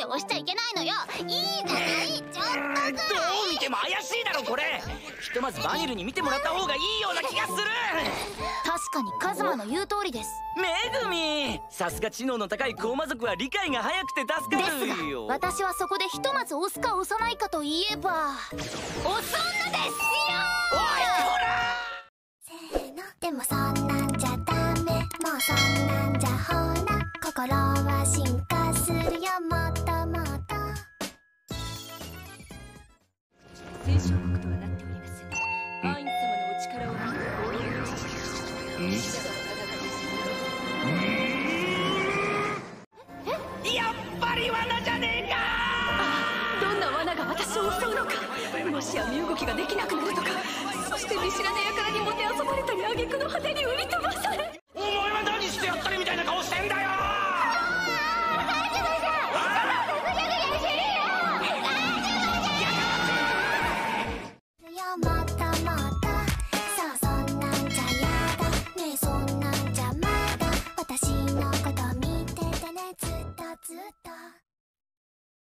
押しちゃいけないのよ。いいじゃない、ちょっとぐらい。 どう見ても怪しいだろこれ。ひとまずバニルに見てもらった方がいいような気がする。 確かにカズマの言う通りです。 めぐみ、さすが知能の高いクオマ族は理解が早くて助かるよ。 ですが私はそこでひとまず押すか押さないかといえば押すんのですよ。 おいこら。 せーの。でもそんなんじゃダメ、もうそんなんじゃほら心は進化するよ、もっともっと。 戦勝国とはなっております。アイン様のお力を見て応援をします。 やっぱり罠じゃねえか。 どんな罠が私を襲うのか。もしや身動きができなくなるとか、そして見知らぬ輩にもてあそばれたり挙句の果てに売り飛ばされ。